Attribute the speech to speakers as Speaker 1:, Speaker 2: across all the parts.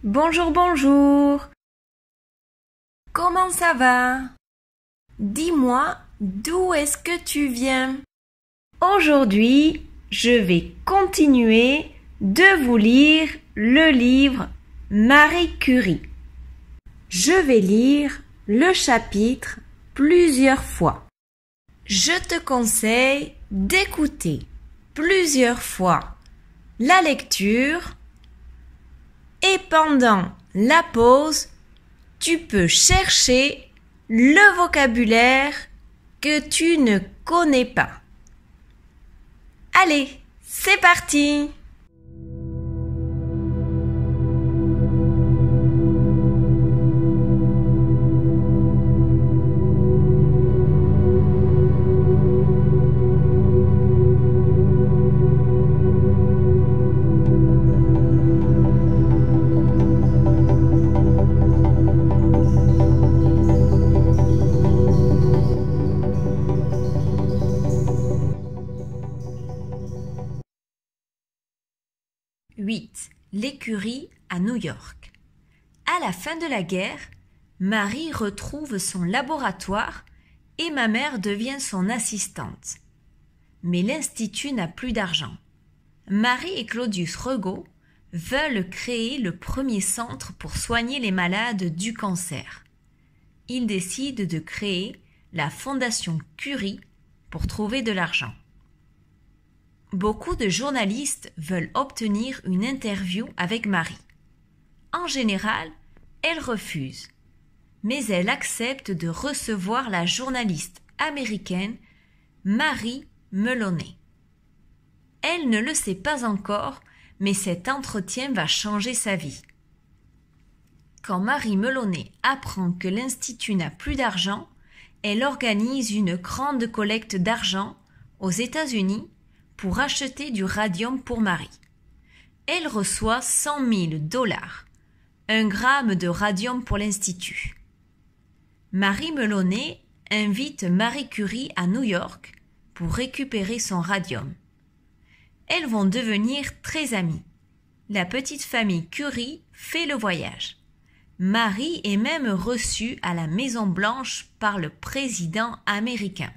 Speaker 1: Bonjour, bonjour. Comment ça va? Dis-moi, d'où est-ce que tu viens? Aujourd'hui, je vais continuer de vous lire le livre Marie Curie. Je vais lire le chapitre plusieurs fois. Je te conseille d'écouter plusieurs fois la lecture et pendant la pause, tu peux chercher le vocabulaire que tu ne connais pas. Allez, c'est parti! L'écurie à New York. À la fin de la guerre, Marie retrouve son laboratoire et ma mère devient son assistante. Mais l'Institut n'a plus d'argent. Marie et Claudius Regaud veulent créer le premier centre pour soigner les malades du cancer. Ils décident de créer la Fondation Curie pour trouver de l'argent. Beaucoup de journalistes veulent obtenir une interview avec Marie. En général, elle refuse, mais elle accepte de recevoir la journaliste américaine Marie Meloney. Elle ne le sait pas encore, mais cet entretien va changer sa vie. Quand Marie Meloney apprend que l'Institut n'a plus d'argent, elle organise une grande collecte d'argent aux États-Unis pour acheter du radium pour Marie. Elle reçoit 100 000 $, 1 gramme de radium pour l'Institut. Marie Meloney invite Marie Curie à New York pour récupérer son radium. Elles vont devenir très amies. La petite famille Curie fait le voyage. Marie est même reçue à la Maison Blanche par le président américain.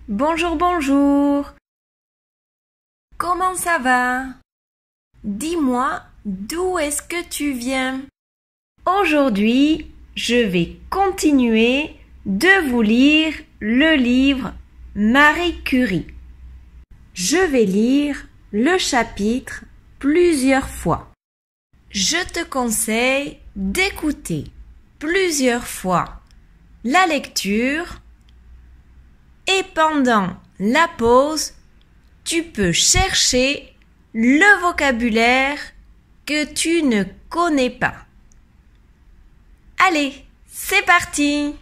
Speaker 1: Bonjour, bonjour. Comment ça va? Dis-moi, d'où est-ce que tu viens? Aujourd'hui, je vais continuer de vous lire le livre Marie Curie. Je vais lire le chapitre plusieurs fois. Je te conseille d'écouter plusieurs fois la lecture et pendant la pause, tu peux chercher le vocabulaire que tu ne connais pas. Allez, c'est parti!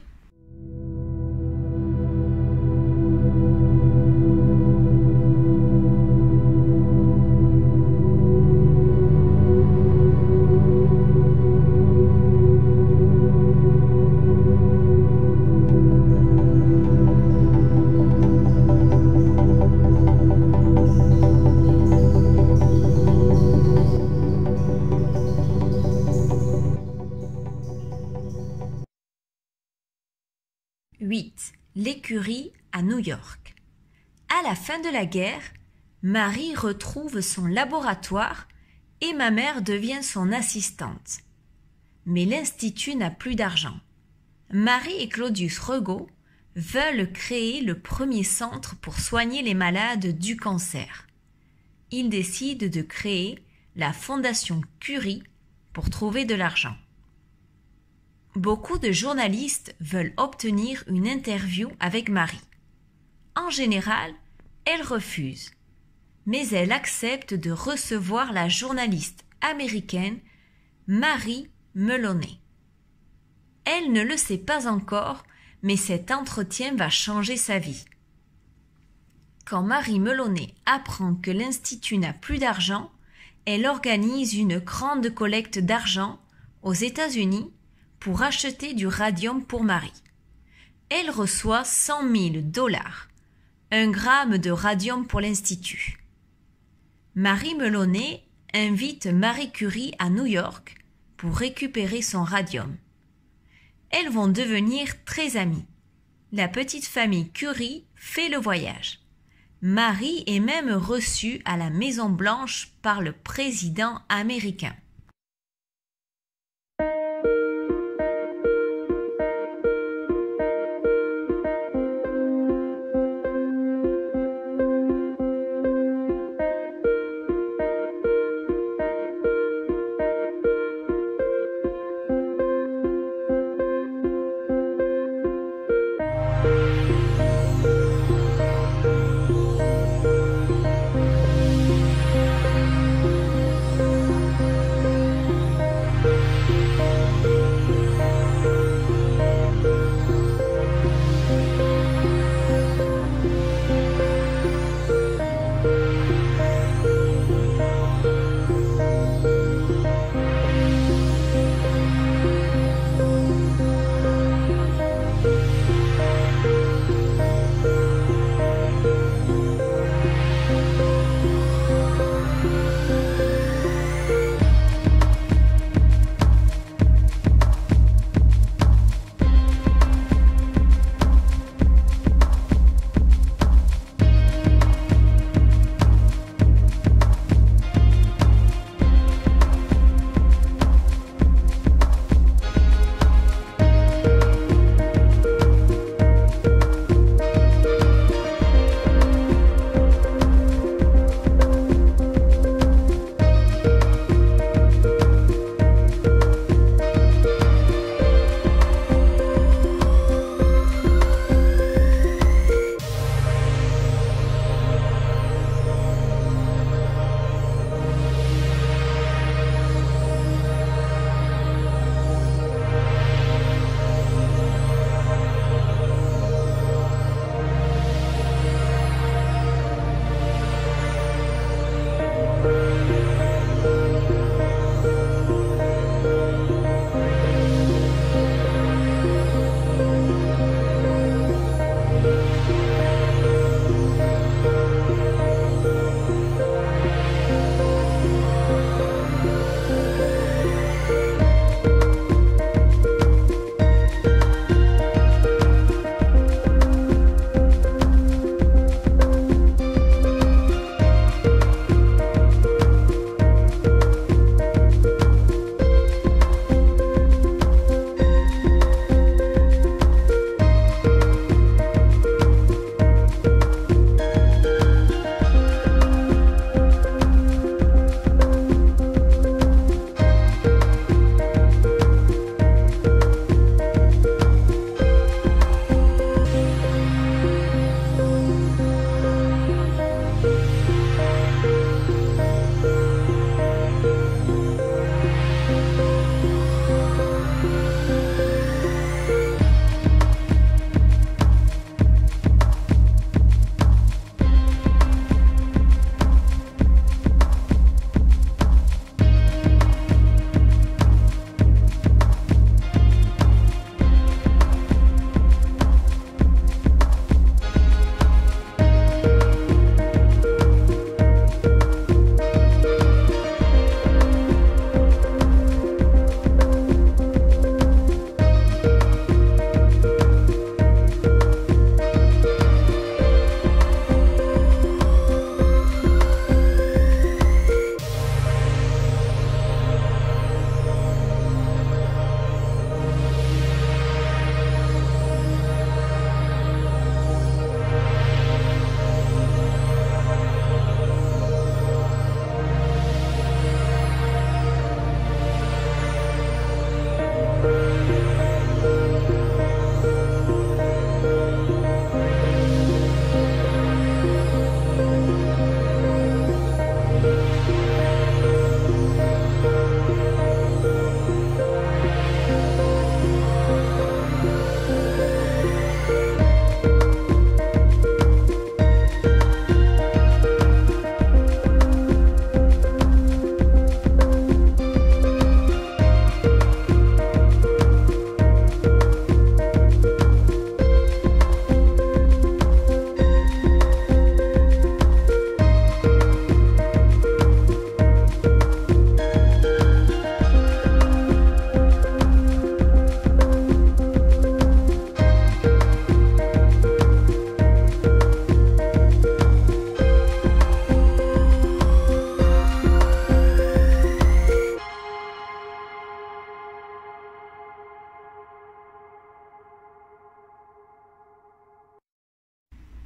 Speaker 1: L'écurie à New York. À la fin de la guerre, Marie retrouve son laboratoire et ma mère devient son assistante. Mais l'Institut n'a plus d'argent. Marie et Claudius Regaud veulent créer le premier centre pour soigner les malades du cancer. Ils décident de créer la Fondation Curie pour trouver de l'argent. Beaucoup de journalistes veulent obtenir une interview avec Marie. En général, elle refuse, mais elle accepte de recevoir la journaliste américaine Marie Meloney. Elle ne le sait pas encore, mais cet entretien va changer sa vie. Quand Marie Meloney apprend que l'Institut n'a plus d'argent, elle organise une grande collecte d'argent aux États-Unis pour acheter du radium pour Marie. Elle reçoit 100 000 $, 1 gramme de radium pour l'Institut. Marie Meloney invite Marie Curie à New York pour récupérer son radium. Elles vont devenir très amies. La petite famille Curie fait le voyage. Marie est même reçue à la Maison Blanche par le président américain.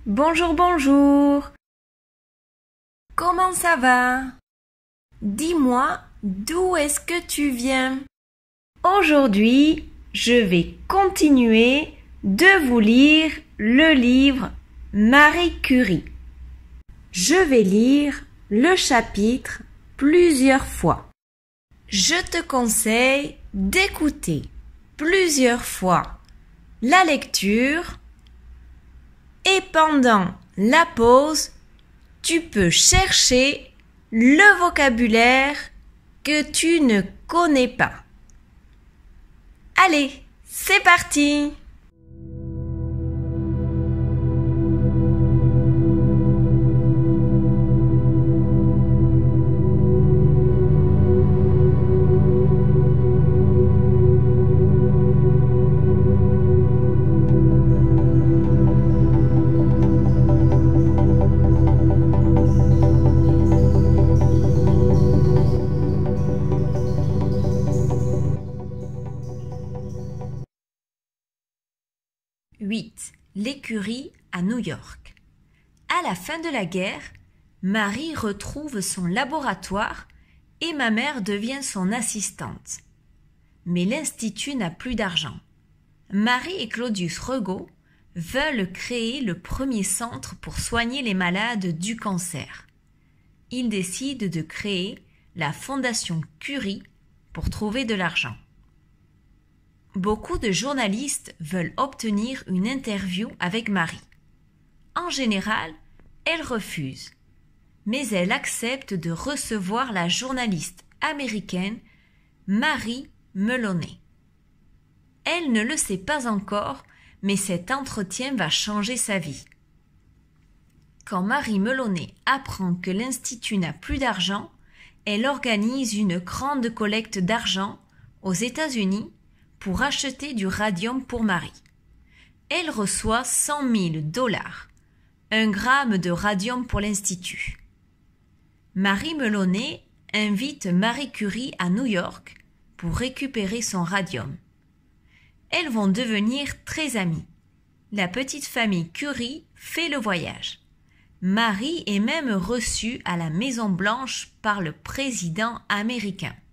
Speaker 1: Bonjour, bonjour. Comment ça va? Dis-moi, d'où est-ce que tu viens? Aujourd'hui, je vais continuer de vous lire le livre Marie Curie. Je vais lire le chapitre plusieurs fois. Je te conseille d'écouter plusieurs fois la lecture et pendant la pause, tu peux chercher le vocabulaire que tu ne connais pas. Allez, c'est parti! L'écurie à New York. À la fin de la guerre, Marie retrouve son laboratoire et ma mère devient son assistante. Mais l'Institut n'a plus d'argent. Marie et Claudius Regaud veulent créer le premier centre pour soigner les malades du cancer. Ils décident de créer la Fondation Curie pour trouver de l'argent. Beaucoup de journalistes veulent obtenir une interview avec Marie. En général, elle refuse, mais elle accepte de recevoir la journaliste américaine Marie Meloney. Elle ne le sait pas encore, mais cet entretien va changer sa vie. Quand Marie Meloney apprend que l'Institut n'a plus d'argent, elle organise une grande collecte d'argent aux États-Unis pour acheter du radium pour Marie. Elle reçoit 100 000 $, 1 gramme de radium pour l'Institut. Marie Meloney invite Marie Curie à New York pour récupérer son radium. Elles vont devenir très amies. La petite famille Curie fait le voyage. Marie est même reçue à la Maison Blanche par le président américain.